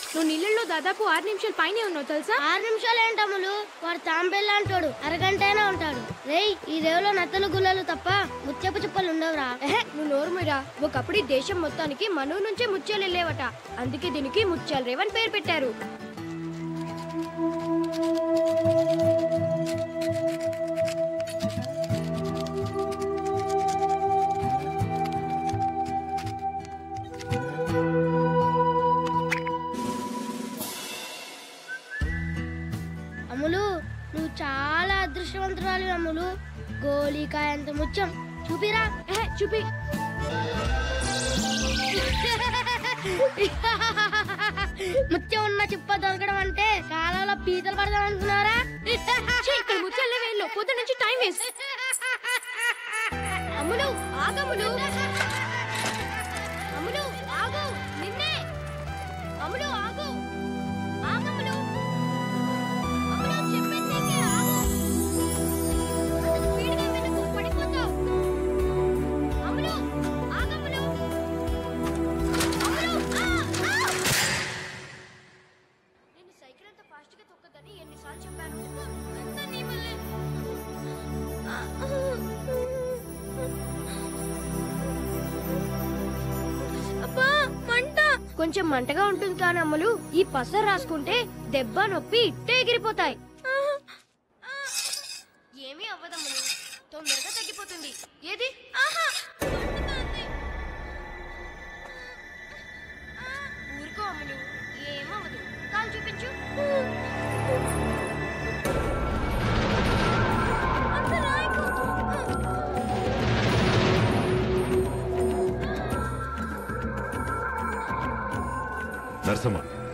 నువ్వు నీళ్ళలో దాదాపు 6 నిమిషాలు పైనే ఉన్నావు తెలుసా? 6 నిమిషాలు ఏంటమ్ములు? వాడు తాంబెల్లా అంటాడు, అరగంట అయినా ఉంటాడు. రేయ్, ఈ రేవులో నత్తలు గుల్లలు తప్ప ముత్యపు చుప్పలు ఉండవురా. నువ్వు నోరుమిరా. ఒకప్పుడు దేశం మొత్తానికి మనూ నుంచే ముత్యాలు వెళ్ళేవట. అందుకే దీనికి ముత్యాల రేవు అని పేరు పెట్టారు. అమ్ములు, నువ్వు చాలా అదృష్టవంతురాలి అమ్ములు. గోళీకాయ అంత ముత్యం చూపిరా. చూపి. ముత్యం ఉన్న చిప్ప దొరకడం అంటే కాలంలో పీతలు పడదాం అనుకున్నారా? ఇక్కడ ముత్యాల వేళ్ళు పొద్దు నుంచి టైం వేస్ట్. అమ్ములు ఆగమ్ములు. అమ్ములు ఆగు. నిన్నే. అమ్ములు ఆగు. ఆగమ్ములు. అమ్ములు చెప్పేది నీకే. ఆగు. అంత స్పీడ్గా వెళ్ళకు, పడిపోతావు. అమ్ములు ఆగమ్ములు. అమ్ములు నేను సైకిల్ అంత ఫాస్ట్ గా తొక్కదని ఎన్నిసార్లు చెప్పాను. అంతా నీ వల్లే. అబ్బా మంట. కొంచెం మంటగా ఉంటుంది కానీ అమ్మలు, ఈ పసరు రాసుకుంటే దెబ్బ నొప్పి ఇట్టే ఎగిరిపోతాయి. ఏమీ అవ్వదమ్మలు, తొందరగా తగ్గిపోతుంది. ఏది ఊరుకో అమ్మలు, ఏమవ్వదు. కాలు చూపించు. నరసమ్మ,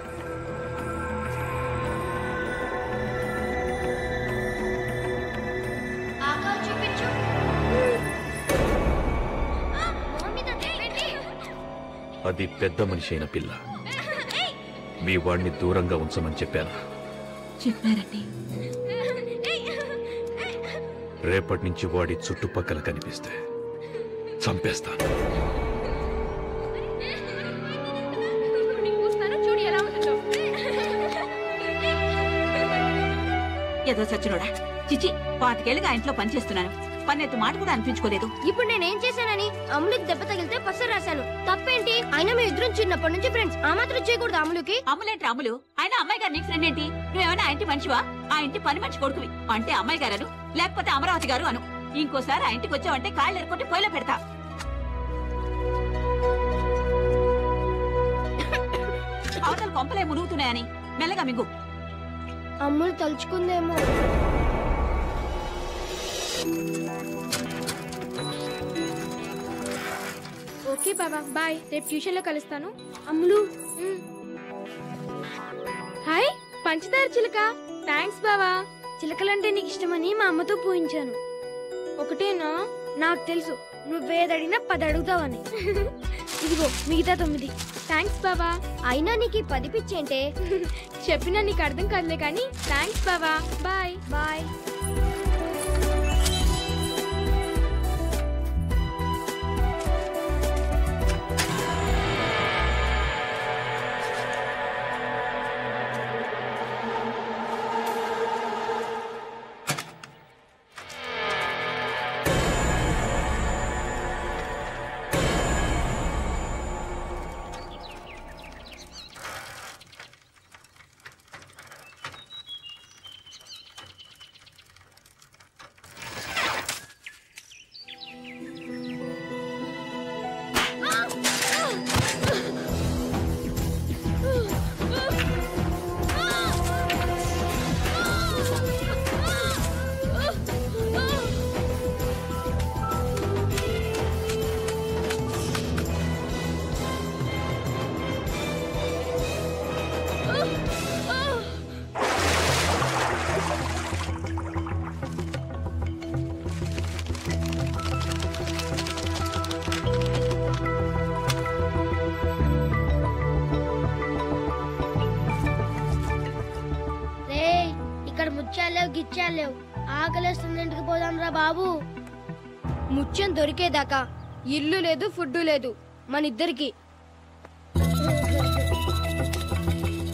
చూపించు. అది పెద్ద మనిషి అయిన పిల్ల. మీ వాడిని దూరంగా ఉంచమని చెప్పాను. చెప్పారండి. రేపటి నుంచి వాడి చుట్టుపక్కల కనిపిస్తే చంపేస్తాను. ఏదో సచ్చినోడా. చిచి, 5 ఏళ్ళుగా ఇంట్లో పనిచేస్తున్నాను. పన్నెత్తు మాట కూడా అనిపించుకోలేదు. ఇప్పుడు నేనేం చేశానని అమ్ములకి దెబ్బ తగిలితే పసరు రాశాను. తప్పేంటి? అయినా మీ ఇద్దరం చిన్నప్పటి నుంచి ఫ్రెండ్స్. ఆ మాత్రం చేయకూడదు అమ్ములకి. అమ్ములేంటి అమ్ములు? ఆయన అమ్మాయి గారు నీకు ఫ్రెండ్ ఏంటి? నువ్వేమైనా ఆ ఇంటి మనిషివా? ఆ ఇంటి పని మనిషి కొడుకువి అంటే అమ్మాయి గారు, లేకపోతే అమరావతి గారు అను. ఇంకోసారి ఆ ఇంటికి వచ్చావంటే కాళ్ళు ఎరుకుంటే పొయ్యిలో పెడతా. అవతల కొంపలే మునుగుతున్నాయని మెల్లగా మింగు. అమ్ములు తలుచుకుందేమో. ఓకే బాబా, బాయ్. రేపు ట్యూషన్ లో కలుస్తాను. అమ్ములు. హాయ్ పంచదార చిలక. థ్యాంక్స్ బావా. చిలకలంటే నీకు ఇష్టమని మా అమ్మతో పూయించాను. ఒకటేనా? నాకు తెలుసు నువ్వేదడిగినా 10 అడుగుతావని. ఇదిగో మిగతా 9. థ్యాంక్స్ బావా. అయినా నీకు 10 పిచ్చేంటే? చెప్పినా నీకు అర్థం కాదులే కానీ థ్యాంక్స్ బావా. Bye bye. గిచ్చాలేవు. ఆకలేస్తుంది, ఇంటికి పోదాం రా బాబు. ముత్యం దొరికేదాకా ఇల్లు లేదు, ఫుడ్ లేదు మన ఇద్దరికి.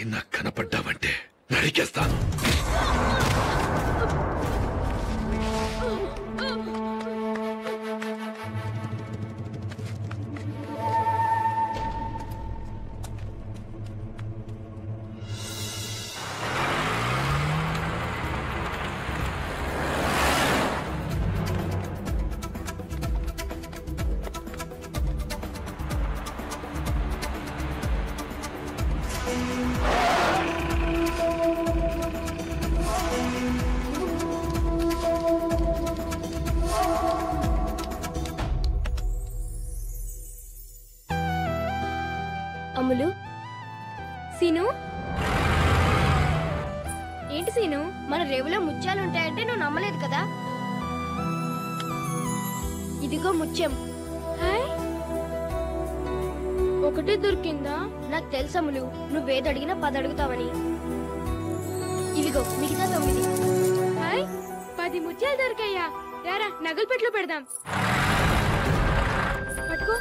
నాకు కనపడ్డావంటే నరికేస్తాను. అమ్ములు, సీను, ఏంటి సీను? మన రేవులో ముత్యాలు ఉంటాయంటే నువ్వు నమ్మలేదు కదా. ఇదిగో ముత్యం. హాయ్, ఒకటే దొరికిందా? నాకు తెలుసు అమ్ములు, నువ్వేది అడిగినా 10 అడుగుతావని. ఇదిగో మిగతా 9. హాయ్, 10 ముత్యాలు దొరికాయా? రారా నగలు పెట్లో పెడదాం. పట్టుకో.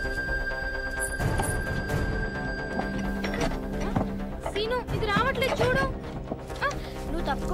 సీను, ఇది రావట్లేదు చూడు. నువ్వు తప్పుకో.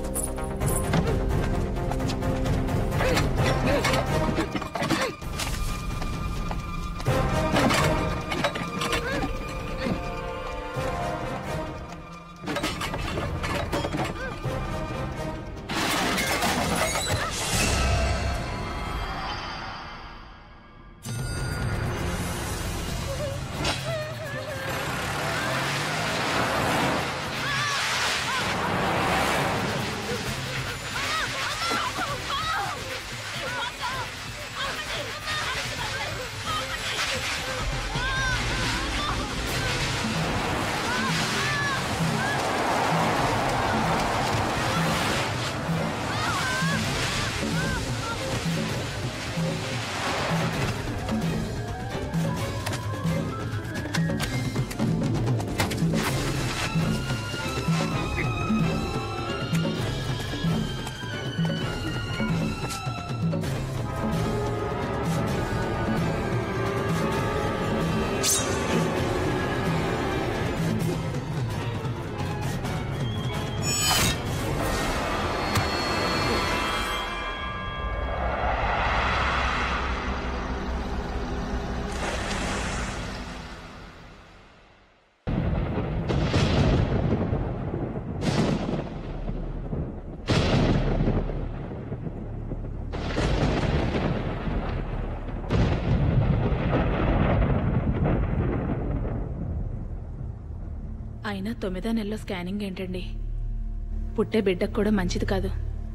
అయినా 9వ నెలలో స్కానింగ్ ఏంటండి? పుట్టే బిడ్డకు కూడా మంచిది కాదు.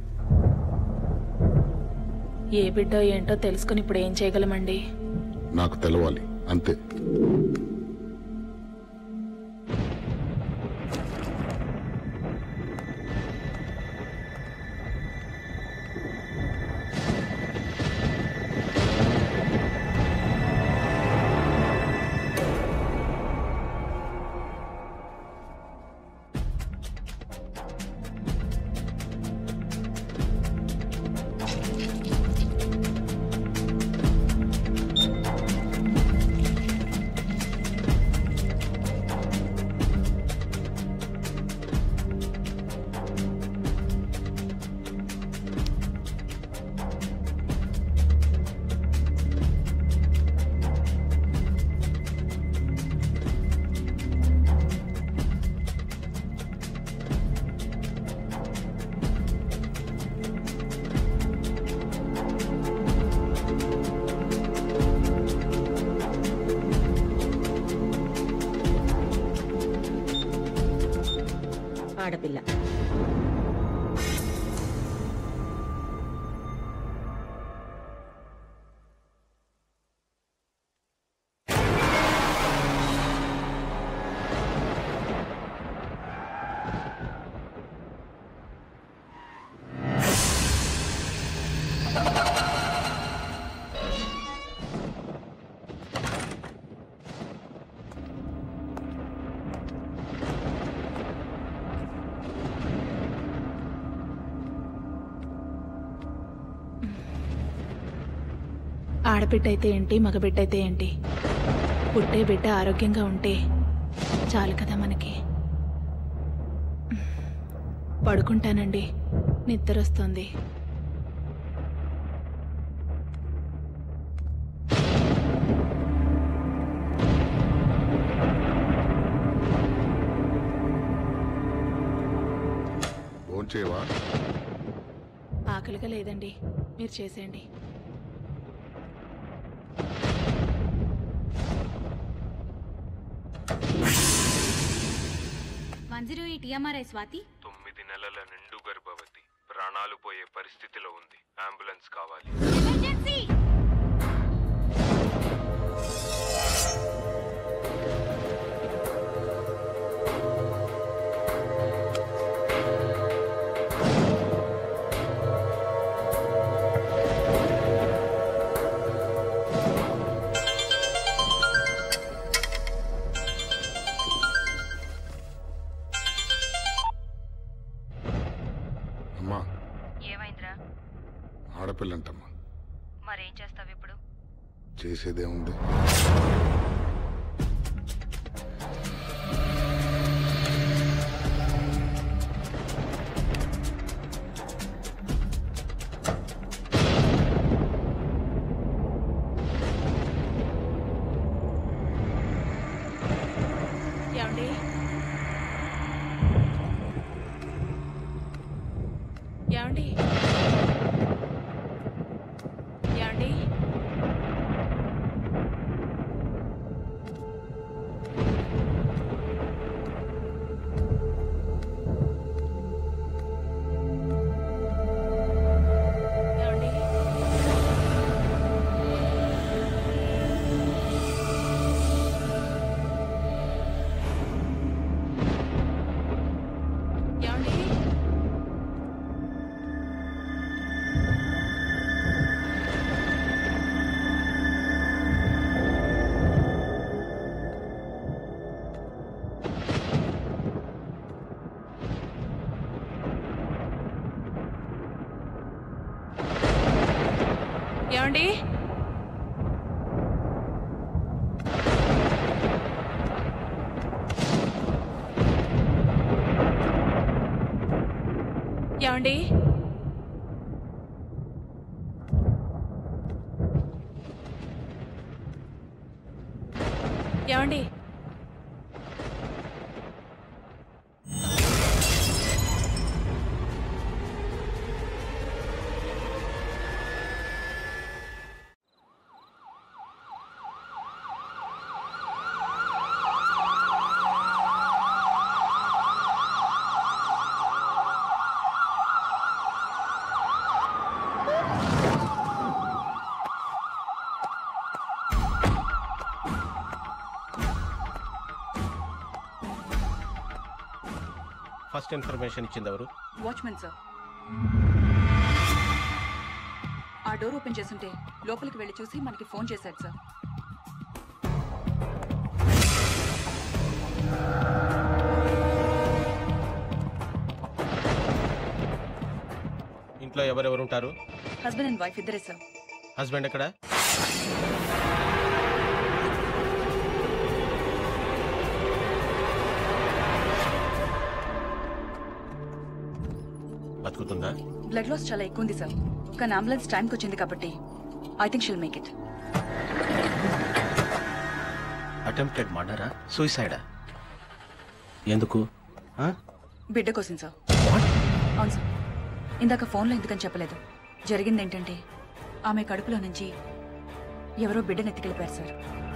ఏ బిడ్డో ఏంటో తెలుసుకుని ఇప్పుడు ఏం చేయగలమండి? నాకు తెలవాలి అంతే. ఆడపిల్ల. ఆడబిడ్డ అయితే ఏంటి, మగబిడ్డ అయితే ఏంటి? పుట్టే బిడ్డ ఆరోగ్యంగా ఉంటే చాలు కదా మనకి. పడుకుంటానండి, నిద్రొస్తుంది. భోంచేవా? ఆకలిగా లేదండి, మీరు చేసేయండి. స్వాతి 9 నెలల నిండు గర్భవతి, ప్రాణాలు పోయే పరిస్థితిలో ఉంది. అంబులెన్స్ కావాలి. అమ్మా, ఏమైందిరా? ఆడపిల్లంటమ్మా. మరేం చేస్తావు ఇప్పుడు? చేసేదేముంది? ఏమండి? ఏమండి? ఏమండి? ఏమండి? ఏమండి? ఏమండి? ఏమండి? ఏమండి? ఫస్ట్ ఇన్ఫర్మేషన్ ఇచ్చింది ఎవరు? Watchman sir. ఆ డోర్ ఓపెన్ చేస్తుంటే లోపలికి వెళ్ళి చూసి మనకి ఫోన్ చేశాడు సార్. ఇంట్లో ఎవరెవరు ఉంటారు? హస్బెండ్ అండ్ వైఫ్ ఇద్దరే సార్. హస్బెండ్ ఎక్కడ? బతుకుతుందా? బ్లడ్ లాస్ చాలా ఎక్కువ ఉంది సార్, కానీ అంబులెన్స్ టైంకి వచ్చింది కాబట్టి I think she'll make it. Attempted మర్డరా, సూసైడా? ఎందుకు? బిడ్డ కోసం సార్. అవును సార్. ఇందాక ఫోన్లో ఎందుకని చెప్పలేదు. జరిగింది ఏంటంటే ఆమె కడుపులో నుంచి ఎవరో బిడ్డను ఎత్తుకెళ్ళిపోయారు సార్.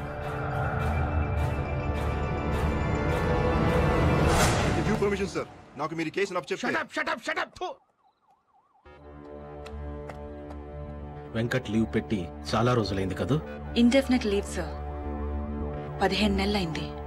పర్మిషన్ సార్, నాకు మీరు కేసు వెంకట్ లీవ్ పెట్టి చాలా రోజులైంది కదా? Indefinite leave sir. 15 నెలలైంది.